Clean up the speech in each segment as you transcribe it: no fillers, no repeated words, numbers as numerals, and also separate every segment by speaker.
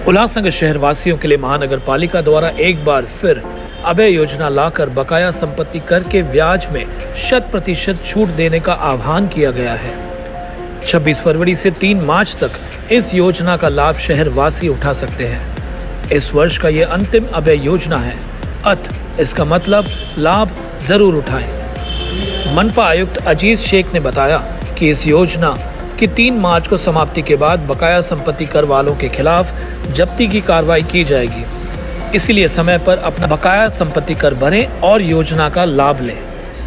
Speaker 1: उल्लासनगर शहर वासियों के लिए महानगर पालिका द्वारा एक बार फिर अभय योजना लाकर बकाया संपत्ति कर के ब्याज में 100% छूट देने का आह्वान किया गया है। 26 फरवरी से 3 मार्च तक इस योजना का लाभ शहर वासी उठा सकते हैं। इस वर्ष का ये अंतिम अभय योजना है, अतः इसका मतलब लाभ जरूर उठाएं। मनपा आयुक्त अजीज शेख ने बताया कि इस योजना कि 3 मार्च को समाप्ति के बाद बकाया संपत्ति कर वालों के खिलाफ जब्ती की कार्रवाई की जाएगी, इसीलिए समय पर अपना बकाया संपत्ति कर भरें और योजना का लाभ लें।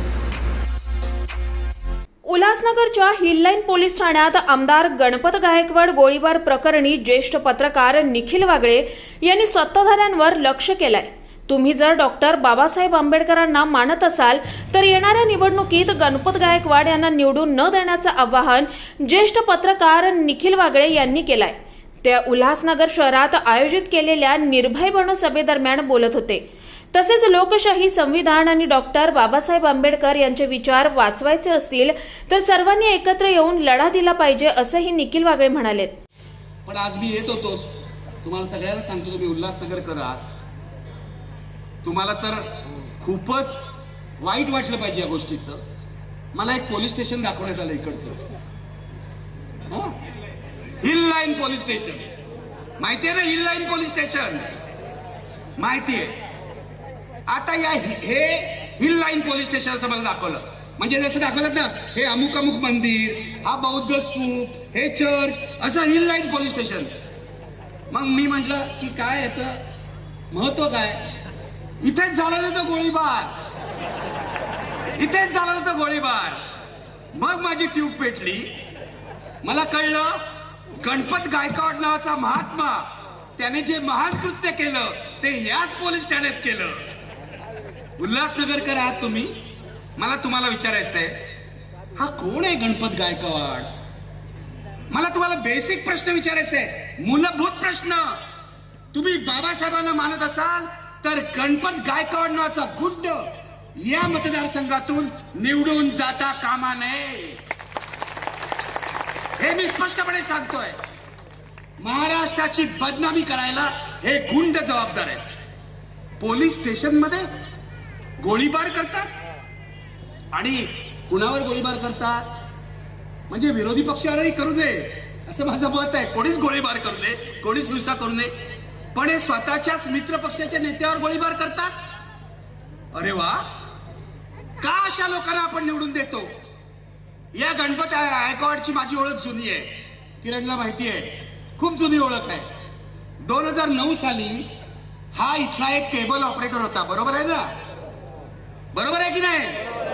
Speaker 2: उल्हासनगरच्या हिल लाईन पोलीस ठाण्यात आमदार गणपत गायकवाड गोळीबार प्रकरणी ज्येष्ठ पत्रकार निखिल वागळे यांनी सत्ताधाऱ्यांवर लक्ष केलंय। तुम्ही जर डॉक्टर बाबासाहेब आंबेडकरांना मानत असाल तर येणाऱ्या निवडणुकीत गणपत गायकवाड यांना निवडून न देण्याचं आवाहन ज्येष्ठ पत्रकार निखिल वागळे यांनी केलंय। ते उल्हासनगर शहरात आयोजित केलेल्या निर्भय बनो सभेदरम्यान बोलत होते। तसेच लोकशाही, संविधान आणि डॉक्टर बाबासाहेब आंबेडकर यांचे विचार वाचवायचे असतील तर सर्वांनी एकत्र येऊन लढा दिला पाहिजे असंही निखिल वागळे म्हणाले।
Speaker 3: पण आज मी येत होतो, तुम्हाला सगळ्यांना सांगतो, तुम्ही उल्हासनगर करा, तुम्हाला तर खूपच वाईट वाटलं पाहिजे या गोष्टीचं। मला एक पोलीस स्टेशन दाखवण्यात आलं इकडचं, हिल लाईन पोलीस स्टेशन, माहितीये ना? हिल लाईन पोलीस स्टेशन माहितीये। आता या हे हिल लाईन पोलीस स्टेशन असं मला दाखवलं, म्हणजे जसं दाखवलं ना, हे अमुक अमुक मंदिर, हा बौद्ध स्तूप, हे चर्च, असं हिल लाईन पोलीस स्टेशन। मग मी म्हटलं की काय याचं महत्व काय? इथेच झाला ना तो गोळीबार, इथेच झाला ना तो गोळीबार। मग माझी ट्यूब पेटली, मला कळलं गणपत गायकवाड नावाचा महात्मा, त्याने जे महान कृत्य केलं ते याच पोलीस ठाण्यात केलं। उल्हासनगरकर आहात तुम्ही, मला तुम्हाला विचारायचंय, हा कोण आहे गणपत गायकवाड? मला तुम्हाला बेसिक प्रश्न विचारायचंय, मूलभूत प्रश्न। तुम्ही बाबासाहेबांना मानत असाल तर गणपत गायकवाड नावाचा गुंड या मतदारसंघातून निवडून जाता कामा नये, हे मी स्पष्टपणे सांगतोय। महाराष्ट्राची बदनामी करायला हे गुंड जबाबदार आहे। पोलीस स्टेशन मध्ये गोळीबार करतात आणि कुणावर गोळीबार करतात? म्हणजे विरोधी पक्षावरही करू दे असं माझं मत आहे, कोणीच गोळीबार करू दे, कोणीच हिंसा करू नये, पण हे स्वतःच्याच मित्र पक्षाच्या नेत्यावर गोळीबार करतात। अरे वा, का अशा लोकांना आपण निवडून देतो? या गणपत गायकवाडची माझी ओळख जुनी आहे, किरणला माहिती आहे, खूप जुनी ओळख आहे। 2009 साली हा इथला एक केबल ऑपरेटर होता, बरोबर आहे ना? बरोबर आहे की नाही?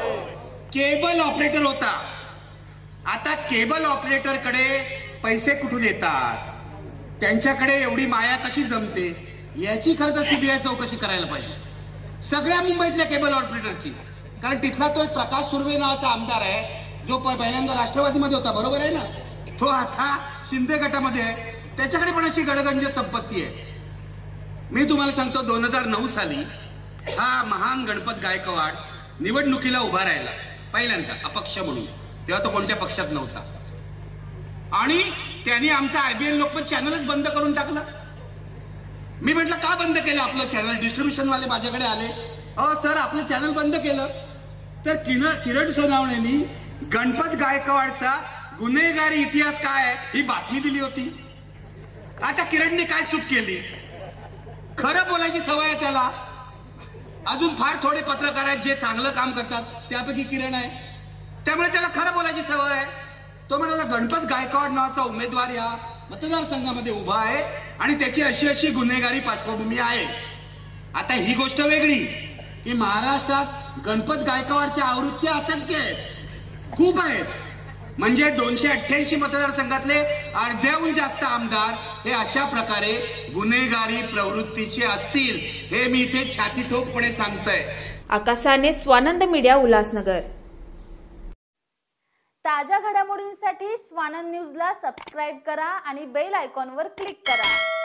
Speaker 3: केबल ऑपरेटर होता। आता केबल ऑपरेटरकडे पैसे कुठून येतात, त्यांच्याकडे एवढी माया कशी जमते, याची खरं तर सीबीआय चौकशी करायला पाहिजे, सगळ्या मुंबईतल्या केबल ऑपरेटरची। कारण तिथला तो एक प्रकाश सुर्वे नावाचा आमदार आहे, जो पहिल्यांदा राष्ट्रवादीमध्ये होता, बरोबर आहे ना? तो आता शिंदे गटामध्ये आहे, त्याच्याकडे पण अशी गडगंज संपत्ती आहे। मी तुम्हाला सांगतो, 2009 साली हा महान गणपत गायकवाड निवडणुकीला उभा राहिला, पहिल्यांदा अपक्ष म्हणून, तेव्हा तो कोणत्या पक्षात नव्हता, आणि त्यांनी आमचा आयबीएन लोकमत चॅनलच बंद करून टाकलं। मी म्हटलं का बंद केलं आपलं चॅनल? डिस्ट्रीब्युशन वाले माझ्याकडे आले, सर आपलं चॅनल बंद केलं तर किरण सोनावणेंनी गणपत गायकवाडचा गुन्हेगारी इतिहास काय आहे ही बातमी दिली होती। आता किरणने काय चूक केली? खरं बोलायची सवय आहे त्याला, अजून फार थोडे पत्रकार आहेत जे चांगलं काम करतात, त्यापैकी किरण आहे, त्यामुळे त्याला खरं बोलायची सवय आहे। तो म्हणाला गणपत गायकवाड नावाचा उमेदवार या मतदारसंघामध्ये उभा आहे आणि त्याची अशी अशी गुन्हेगारी पार्श्वभूमी आहे। आता ही गोष्ट वेगळी की महाराष्ट्रात गणपत गायकवाडच्या आवृत्त्या असंख्य आहेत, खूप आहेत, म्हणजे 288 मतदारसंघातले अर्ध्याहून जास्त आमदार हे अशा प्रकारे गुन्हेगारी प्रवृत्तीचे असतील, हे मी इथे छाती ठोकपणे सांगतोय।
Speaker 2: आकाशाने स्वानंद मीडिया, उल्हासनगर।
Speaker 4: ताज्या घडामोडींसाठी स्वानंद न्यूजला सबस्क्राइब करा आणि बेल आयकॉनवर क्लिक करा।